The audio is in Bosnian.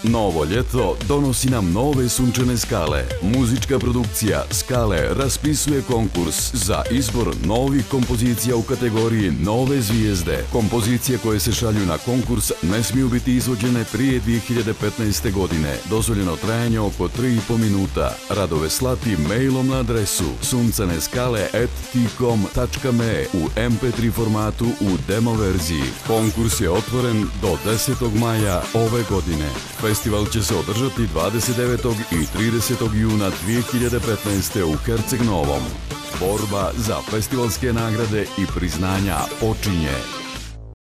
Novo ljeto donosi nam nove sunčane skale. Muzička produkcija Skale raspisuje konkurs za izbor novih kompozicija u kategoriji Nove zvijezde. Kompozicije koje se šalju na konkurs ne smiju biti izvođene prije 2015. godine. Dozvoljeno trajanje oko 3,5 minuta. Radove slati mailom na adresu suncaneskale@tcom.me u MP3 formatu u demo verziji. Konkurs je otvoren do 10. maja ove godine. Festival će se održati 29. i 30. juna 2015. u Herceg Novom. Borba za festivalske nagrade i priznanja počinje.